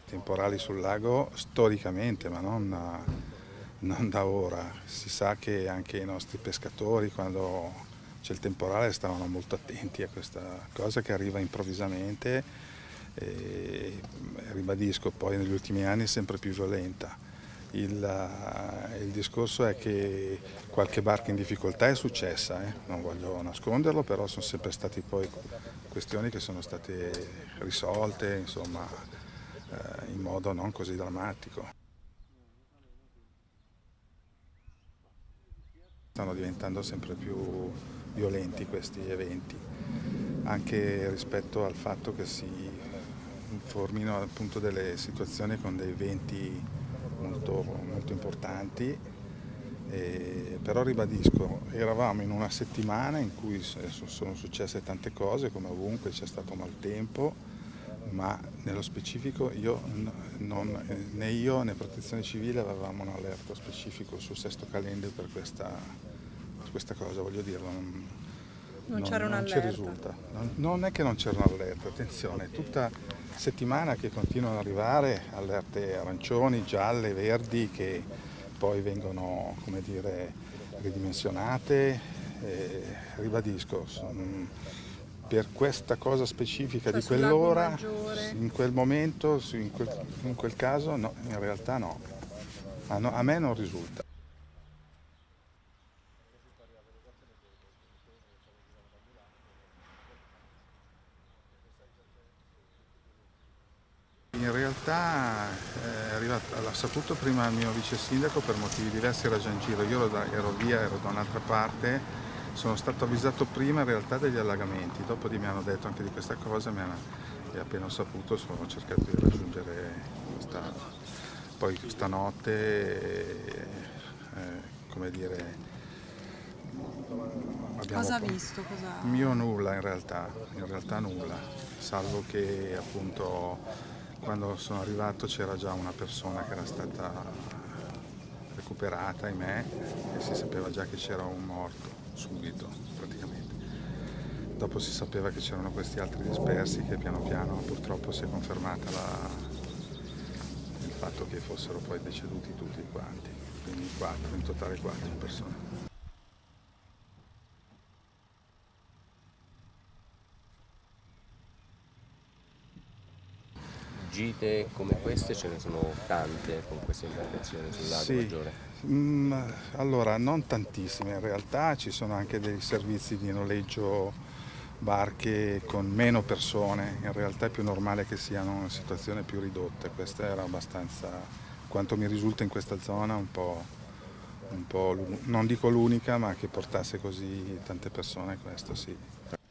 Temporali sul lago storicamente, ma non da ora. Si sa che anche i nostri pescatori, quando c'è il temporale, stavano molto attenti a questa cosa che arriva improvvisamente e ribadisco, poi negli ultimi anni è sempre più violenta. Il discorso è che qualche barca in difficoltà è successa, non voglio nasconderlo, però sono sempre state poi questioni che sono state risolte, insomma, in modo non così drammatico. Stanno diventando sempre più violenti questi eventi, anche rispetto al fatto che si formino appunto delle situazioni con dei venti molto importanti. Però ribadisco, eravamo in una settimana in cui sono successe tante cose, come ovunque c'è stato maltempo, ma nello specifico né io né Protezione Civile avevamo un allerta specifico sul Sesto Calendro per questa cosa, voglio dirlo, Non c'era non ci un'allerta. risulta. Non è che non c'era un'allerta, attenzione, tutta settimana che continuano ad arrivare allerte arancioni, gialle, verdi, che poi vengono, come dire, ridimensionate. Ribadisco, per questa cosa specifica Cioè di sul lago quell'ora, Maggiore. in quel momento, in quel caso, no, in realtà no. A me non risulta. In realtà l'ha saputo prima il mio vice sindaco, per motivi diversi era già in giro, io ero via, ero da un'altra parte, sono stato avvisato prima in realtà degli allagamenti, dopo mi hanno detto anche di questa cosa e appena ho saputo ho cercato di raggiungere poi stanotte, come dire, abbiamo Cosa ha visto? Cosa... mio nulla in realtà nulla, salvo che appunto quando sono arrivato c'era già una persona che era stata recuperata, ahimè, e si sapeva già che c'era un morto, subito praticamente. Dopo si sapeva che c'erano questi altri dispersi che piano piano purtroppo si è confermata il fatto che fossero poi deceduti tutti quanti, quindi in totale 4 persone. Gite come queste ce ne sono tante con queste imbarcazioni sul lago Sì, Maggiore. allora non tantissime, in realtà ci sono anche dei servizi di noleggio barche con meno persone, in realtà è più normale che siano in situazione più ridotta, questa era abbastanza, quanto mi risulta in questa zona, non dico l'unica, ma che portasse così tante persone, questo sì.